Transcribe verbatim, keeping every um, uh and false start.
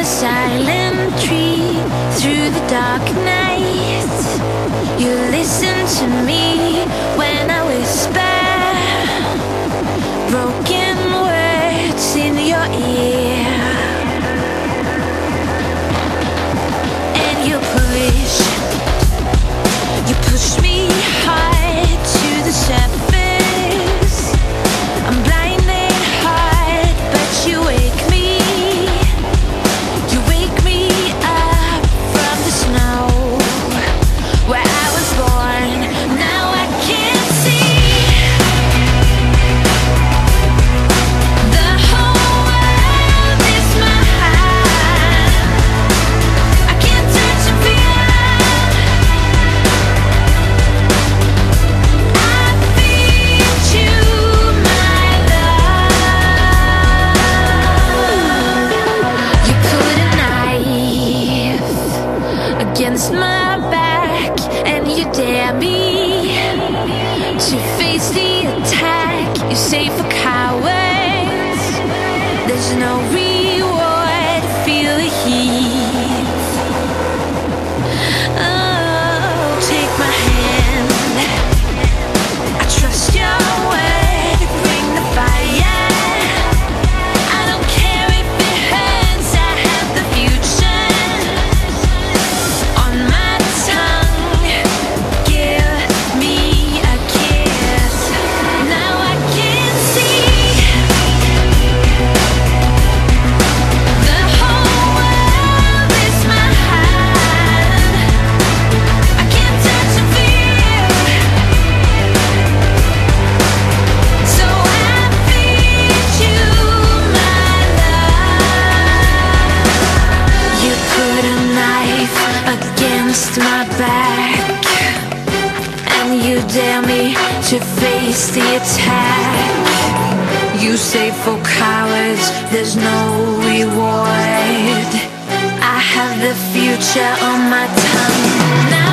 a silent tree through the dark night. You listen to me when I whisper broken words in your ear. And you push, you push me hard to the surface. I'm blinded hard, but you wake me. You wake me up from the snow where I was born. Now I can see the whole world is mine. I can't touch and feel. I feed you my love. You put a knife against my back and you dare me to face the attack. You say for cowards there's no reward. Feel the heat. Oh, take my hand. I trust your word. Bring the fire. I don't care if it hurts. I have the future on my tongue. Give me a kiss. Now I can see the whole world is mine. I can't touch and feel. So I feed you my love. You put a knife against my back and you dare me to face the attack. You say for cowards there's no reward. I have the future on my tongue. Now